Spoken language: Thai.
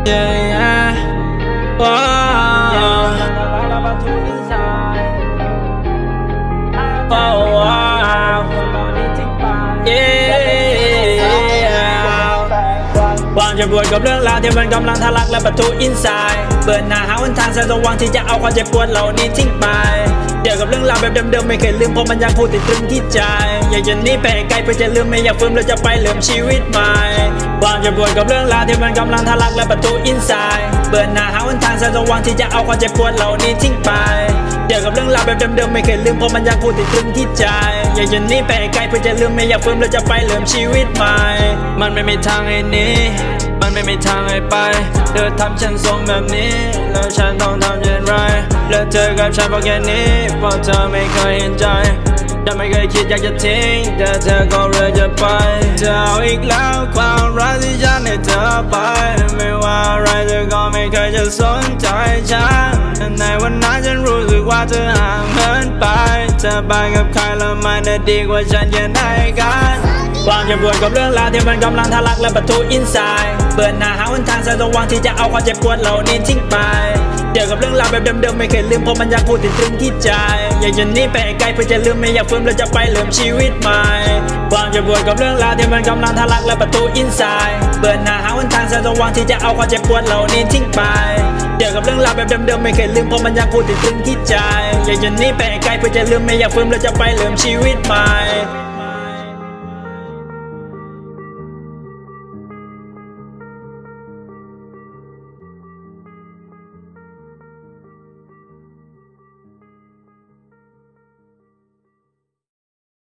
yeah. Wow. Oh, wow. Yeah. วางจะบวชกับเรื่องราวที่มันกำลังทะลักและประตูอินไซด์เปิดหน้าหาวันทางแสงสว่างที่จะเอาความเจ็บปวดเหล่านี้ทิ้งไปเกี่ยวกับเรื่องราวแบบเดิมๆไม่เคยลืมเพราะมันยังพูดติดตรึงที่ใจอยากจะหนีไปไกลเพื่อจะลืมไม่อยากฟื้นแล้วจะไปเริ่มชีวิตใหม่วางจะบวชกับเรื่องราวที่มันกำลังทะลักและประตูอินไซด์เปิดหน้าหาวันทางแสงสว่างที่จะเอาความเจ็บปวดเหล่านี้ทิ้งไปเกี่ยวกับเรื่องราวแบบเดิมๆไม่เคยลืมเพราะมันยังพูดติดตรึงที่ใจอยากจะหนีไปไกลเพื่อจะลืมไม่อยากฟื้นแล้วจะไปเริ่มชีวิตใหม่มันไม่มีทางให้หนีมันไม่มีทางให้ไปเธอทำฉันทรงแบบนี้แล้วฉันต้องทำอย่างไรแล้วเธอกับฉันพอแค่นี้เพราะเธอไม่เคยเห็นใจแต่ไม่เคยคิดอยากจะทิ้งแต่เธอก็เลือกจะไปเธอเอาอีกแล้วความรักที่ฉันให้เธอไปไม่ว่าอะไรเธอก็ไม่เคยจะสนใจฉันในวันนั้นฉันรู้สึกว่าเธอห่างเหินไปเธอไปกับใครแล้วมันได้ดีกว่าฉันแค่ไหนกันวางจะบวชกับเรื่องราวที่มันกำลังทะลักและประตูอินไซด์เปิดหน้าหาวันทางแสงสว่างที่จะเอาความเจ็บปวดเหล่านี้ทิ้งไปเกี่ยวกับเรื่องราวแบบเดิมๆไม่เคยลืมเพราะมันยังพูดติดตรึงที่ใจอยากจะหนีไปไกลเพื่อจะลืมไม่อยากฟื้นแล้วจะไปเริ่มชีวิตใหม่วางจะบวชกับเรื่องราวที่มันกำลังทะลักและประตูอินไซด์เปิดหน้าหาวันทางแสงสว่างที่จะเอาความเจ็บปวดเหล่านี้ทิ้งไปเกี่ยวกับเรื่องราวแบบเดิมๆไม่เคยลืมเพราะมันยังพูดติดตรึงที่ใจอยากจะหนีไปไกลเพื่อจะลืมไม่อยากฟื้นแล้วจะไปเริ่มชีวิตใหม่